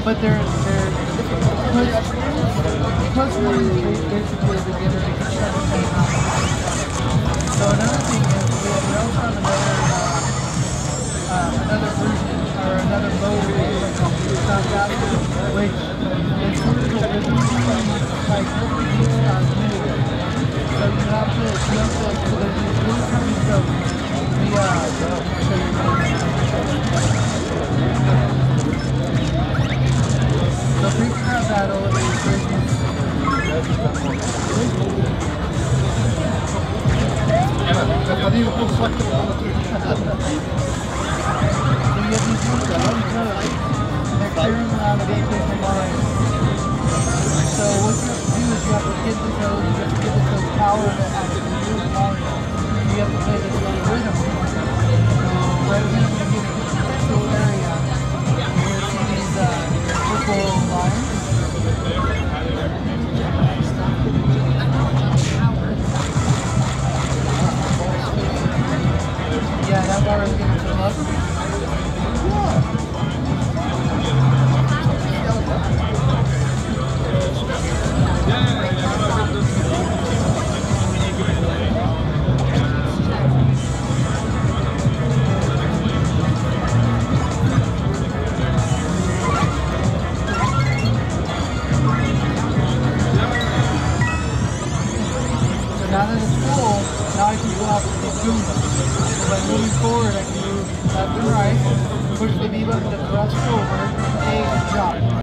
but they're because we're basically a beginner, they can start to pay off. So another thing is we also have another version or another mode called Sound Out, which is sort of a rhythm like new. So you have to so there's these really tiny strokes. So Freestyle Battle is version. So what you have to do is you have to get the code, you have to give it the power to actually move on. You have to play this little rhythm. So right here I'm going to give it this little area. You're going to see these purple lines. Yeah, that bar is going to fill up. Now that it's full, now I can go out and keep doing them. So by moving forward, I can move left and right, push the B button to thrust forward, A, and drop.